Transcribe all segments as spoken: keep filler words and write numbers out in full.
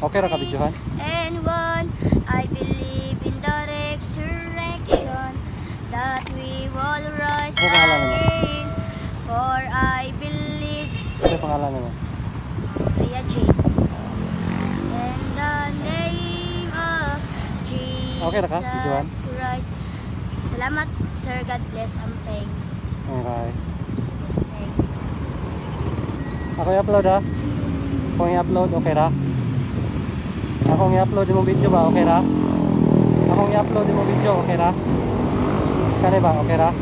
Okay ra ka videohan? And one, I believe in the resurrection, that we will rise Ano pangalan mo? again. For I believe. Ano pangalan mo? Ria Jane. In the name of Okay ra ka? Videohan? Jesus Christ. Salamat, sir. God bless. Ampeng. Okay. Ampeng. Ako i-upload ha? Kung i-upload, okay ra? Akong i-upload mo video ba? Okay ra? Akong i-upload mo video, okay ra? Kani ba? Okay ra?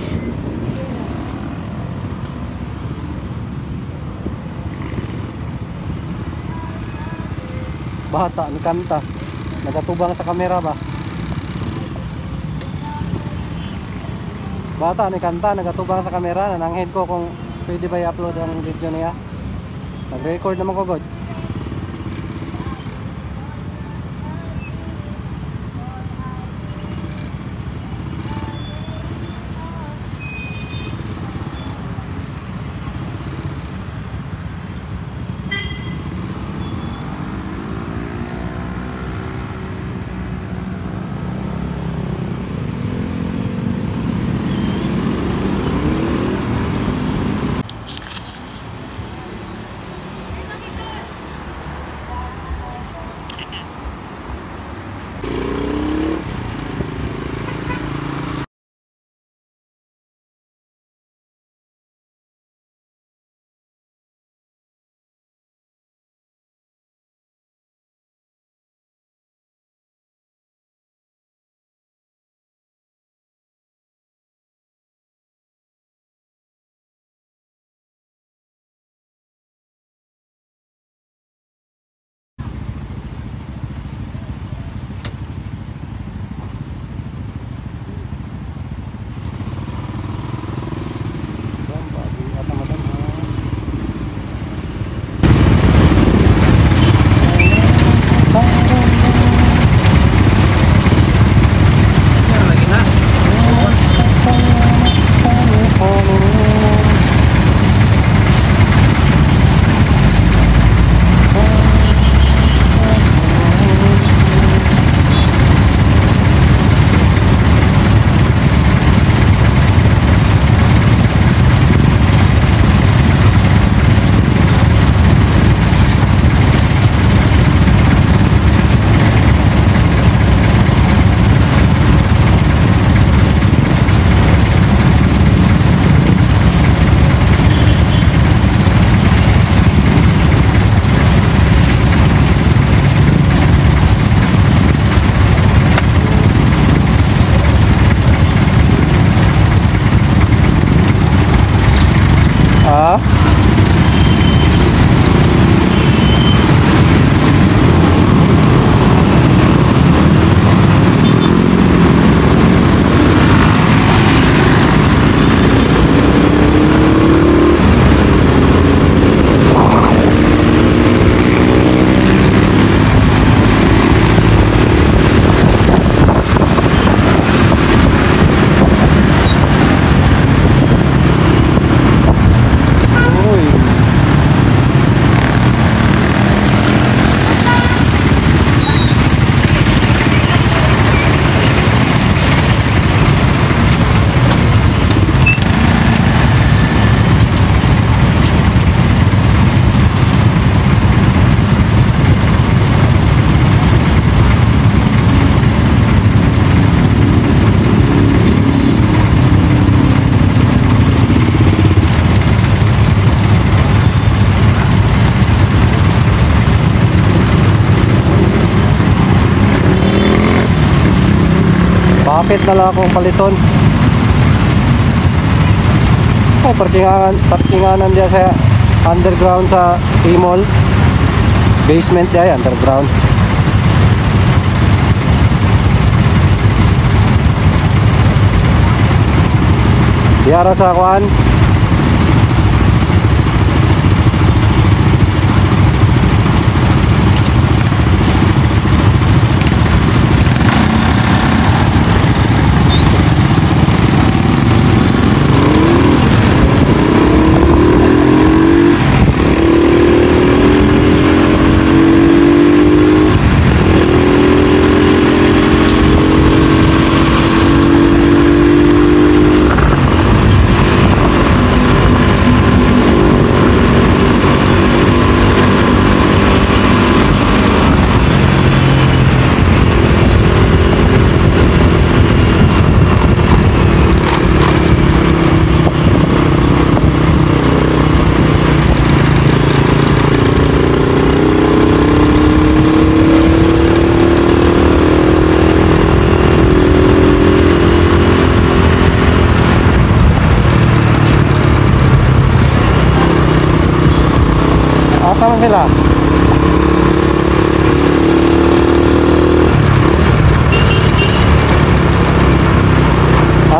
Bata, ni kanta. Nagatubang sa kamera ba? Bata, ni kanta. Nagatubang sa kamera. Nananghin ko kung pwede ba i-upload ang video niya. Nag-record naman ko, God. Ah? Bakit na lang akong paliton? Oh, parkingan, parkinganan dia sa underground sa T-Mall. Basement dia, underground. Diara sa kuan.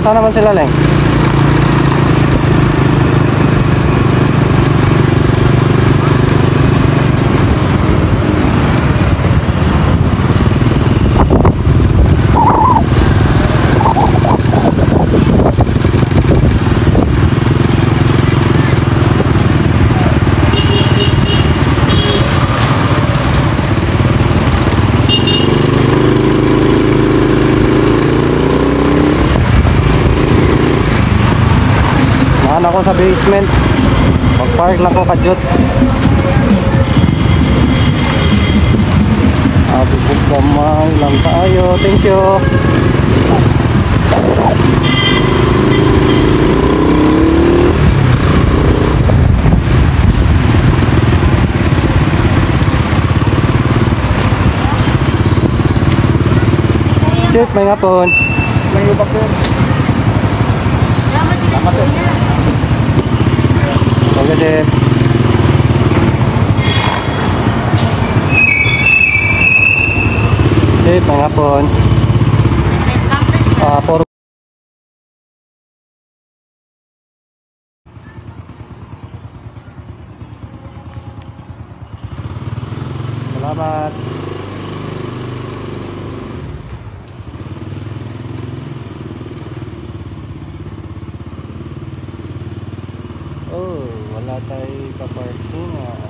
Nasaan naman sila, Leng? Naan ako sa basement. Mag-park na ko kadyot. Abibog gamay lang tayo. Thank you. Chip, may ngapon. May ubak sir. Salamat sir. Okay, Chip. Chip, may ngapon. Ah, puro. Salamat. Oh, wala tayo ka-parking ah.